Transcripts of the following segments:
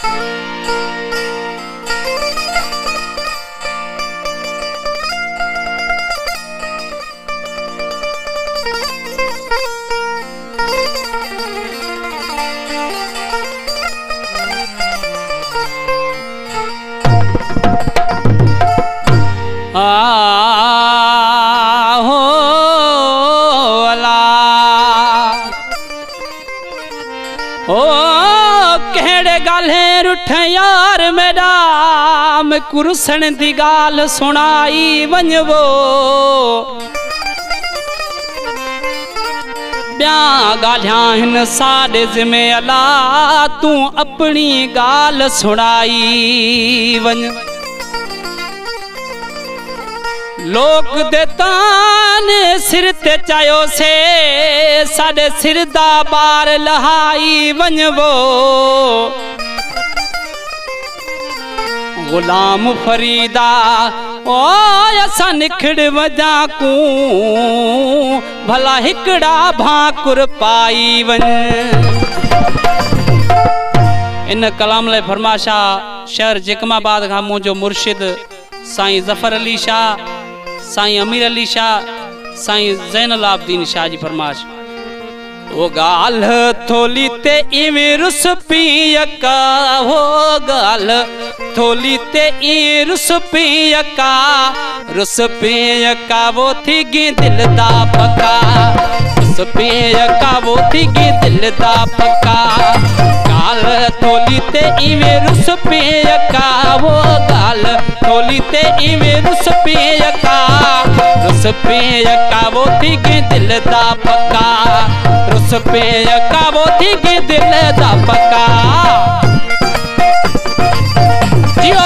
यार मेरा मैं कुरसन दी गाल सुनाई वंजवो ब्या गालियां हिन साडे जिम्मे अला तू अपनी गाल सुनाई वंज लोक दे ताने सिर ते चायो से साडे सिर दा बार लहाई वंजवो गुलाम फरीदा ओ असा निखड़ वजा को भला हिकड़ा भाकुर पाई वन। इन कलाम ले फरमाशा शहर जिकमाबाद का मुझो मुर्शिद साईं जफर अली शाह, साईं अमीर अली शाह, साईं जैनुल आबदीन शाह जी फरमाश। वो गाल थोली ते इवें रुस पियका हो गाल थोली ते ई रुस पियका वो थी गी दिल दा पक्का रुस पियका वो थी गी दिल दा पक्का गाल थोली ते इवें रुस पियका वो गाल थोली ते इवें रुस पियका वो थी गी दिल दा पक्का रुस पियका वो थी गी दिल दा पक्का जियो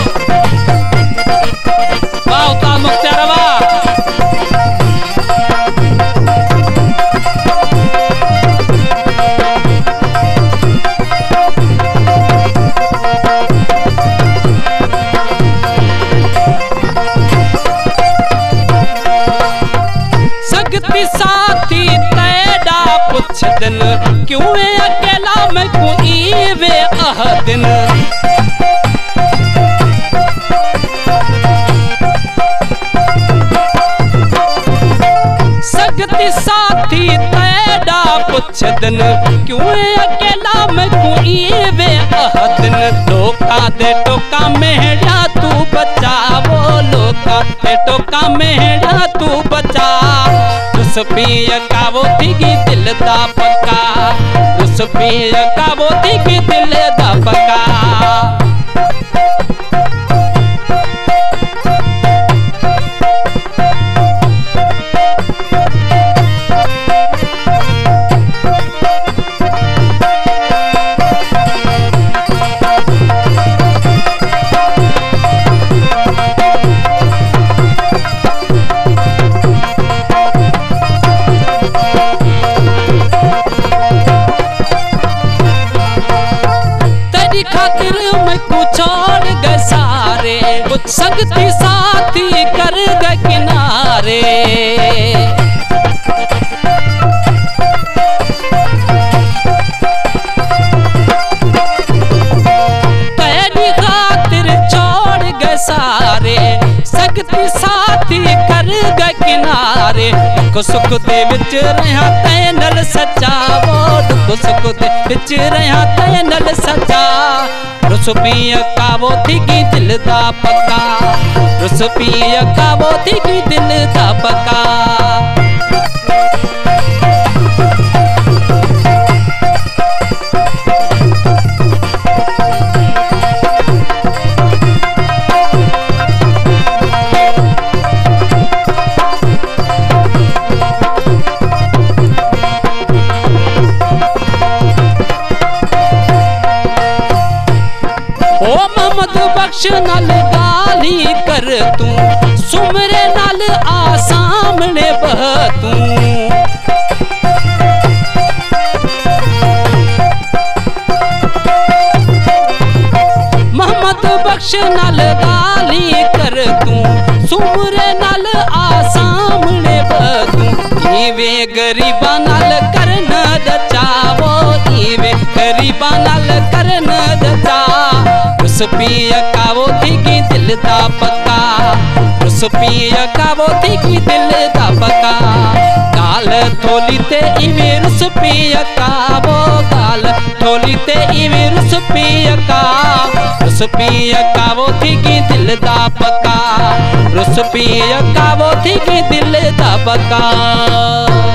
वाह उस्ताद मुख्तार वाह सगती साथी तेरा पुछ दिन क्यों अकेला मैं कोई वे आह दिन सगती साथी तेरा पुछ दिन क्यों अकेला मैं कोई वे आह दिन लोका दे टोका मेहड़ा तू बचा वो लोका दे टोका मेहड़ा तू बचा रुस पियका वो थी गी दिल दा पक्का रुस पियका वो थी गी दिल दा पक्का छोड़ गए सारे कुछ सगती साथी कर गए किनारे तेरी खातिर छोड़ गए सारे सगती साथी कर गए किनारे दुख सुख दे विच रहा तै नल सच्चा वो दुख सुख दे विच रहा तै नल सच्चा रुस पियका वो थी गी दिल दा पक्का रुस पियका वो थी गी दिल दा पक्का मोहम्मद बख्श नाल गाली कर तू सुमरे नाल आ सामने बह तू मोहम्मद बख्श नाल गाली कर तू सुमरे नाल आ सामने बह तू इवे गरीबा नाल करन दचावो इवे गरीबा नाल करन दचा रुस पिया कावो थी की दिल दा पक्का रुस पिया कावो थी की दिल दा पक्का गाल थोली ते इवे रुस पिया कावो गाल थोली ते इवे रुस पिया कावो थी की दिल दा पक्का रुस पिया कावो थी की दिल दा पक्का